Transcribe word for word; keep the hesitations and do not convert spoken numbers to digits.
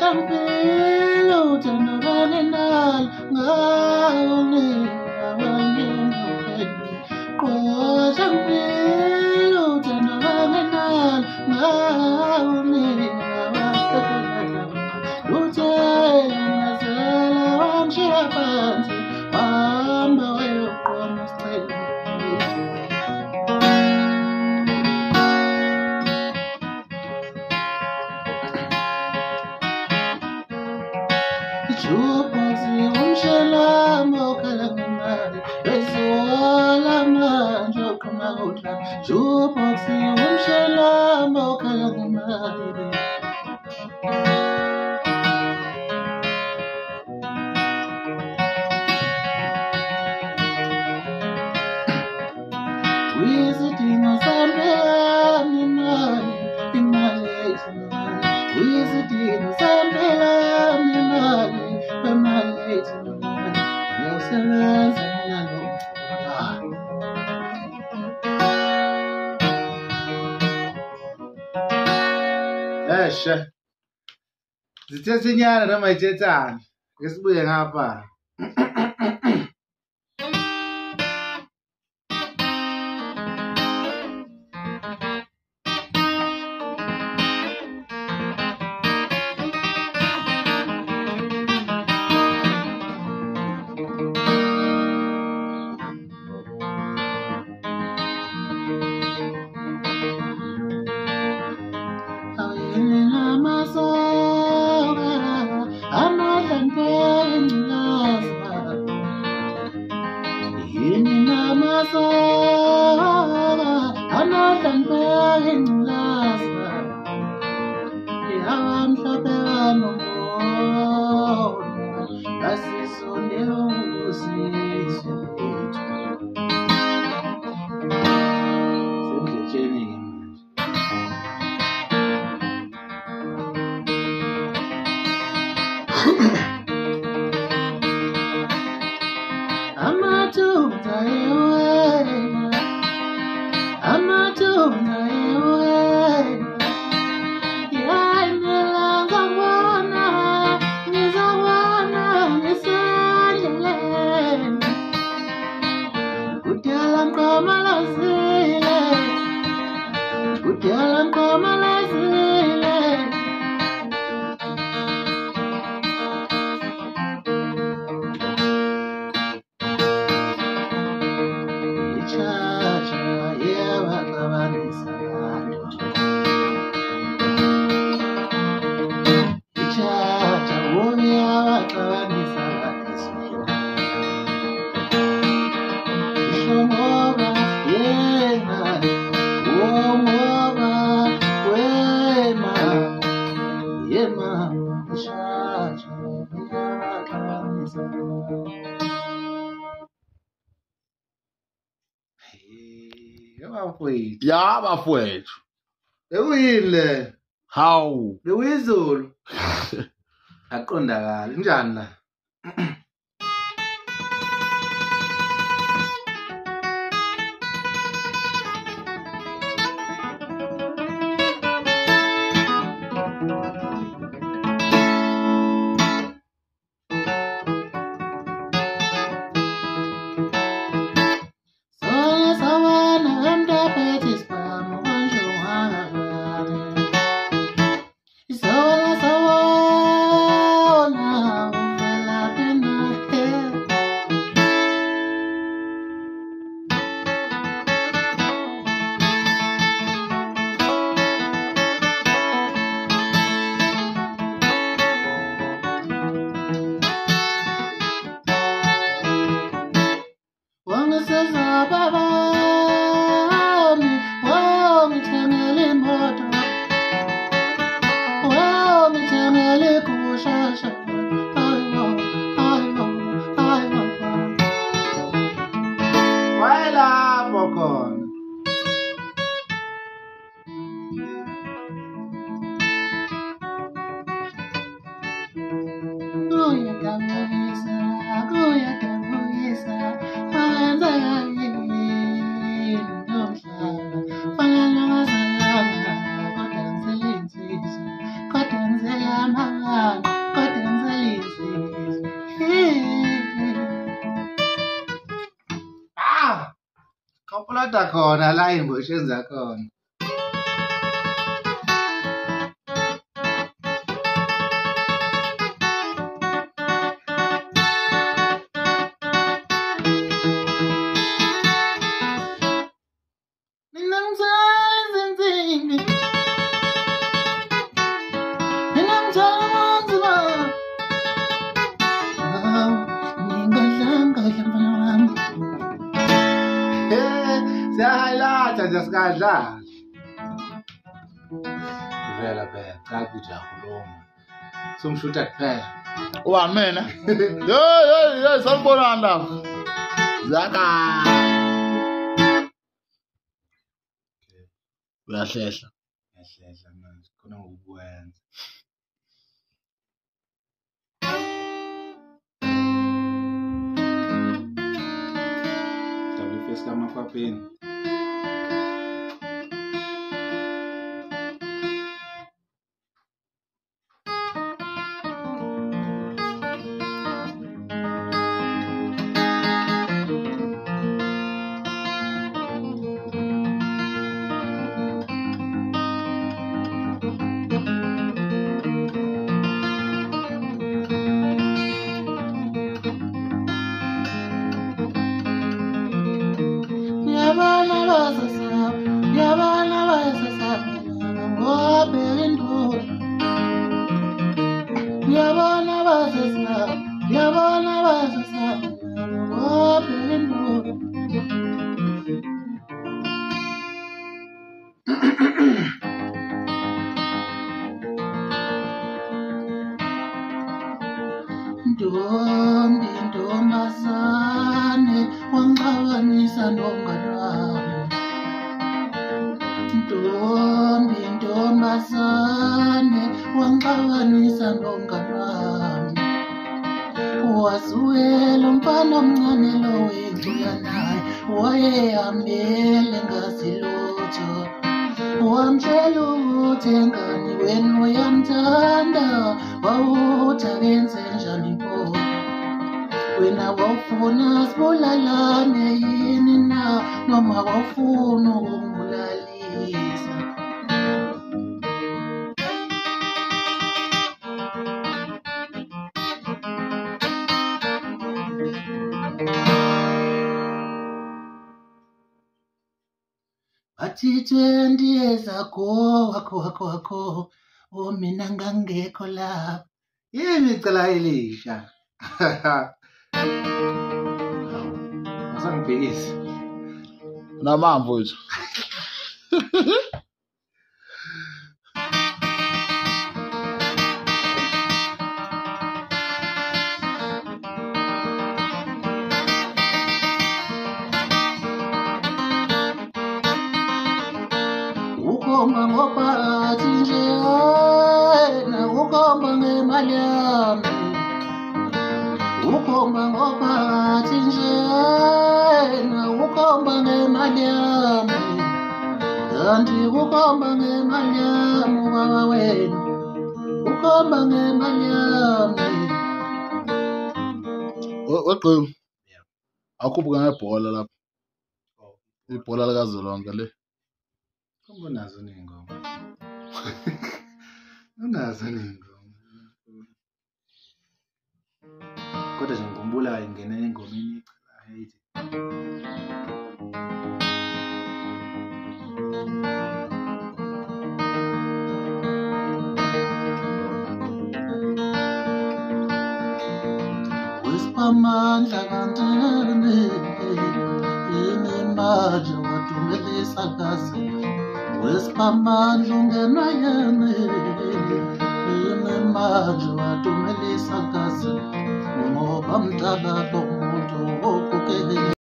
Eshe zithethe inyana noma yithethana ngesibuye ngapha ya bafowethu bekuyile hawu bekuyizulu aqondakala njani la Kapulata khona la imbosheni zakhona. Mina ngizala izinsimbi. Mina ngizala amanzi ba. Ngingadlanga mfana wami. Eh, siyahighlighta nje sikadlala. Vela phela, cha kujakhuluma. Somshuta kuphela. Uba mina. Yo yo yo sanibonani lapha. Zaka. Uyahlehla. Yahlehla manje khona ngokwenza. Double face kamakwapeni. Yabana basasa, yabana basasa, ngobelinduru. Yabana basasa, yabana basasa, ngobelinduru. Ntombi ntombazane wangabanisa nomngane wami. Ntombi ntombazane wangabanisa nomngane wami. Wasuela umfana omncane lo wenguya naye wayehambele ngasilutho. Wamtshela ukuthi engane wena uyamthanda wawuthi akenze njani mpo. Wena wawufuna sibulalane yini na noma wawufuna ukungibulalisa. Bathi twenty years ago wako wako wako o mina ngangekho lapha. Yini icala elisha. Asangibhekisi. Namamvu wethu. Ukhomba ngophakathi nje na ukhomba ngemali yami. Ukhomba ngophakathi nje na ukhomba ngemali yami. Kanti ukhomba ngemali yami baba wena. Ukhomba ngemali yami. Waqhulu. Akuphuka ngebhola lapha. Ibhola likazolonke le. Kumbe nazo ningoma. Unazo ningoma. Kodwa nje ngikhumbula ingene engomeni eyithi. Wesiphamandla kantene yini manje wadumelisa kazi. Wesiphamandla ungena yena yini manje wadumelisa kazi. Ngoba mtakato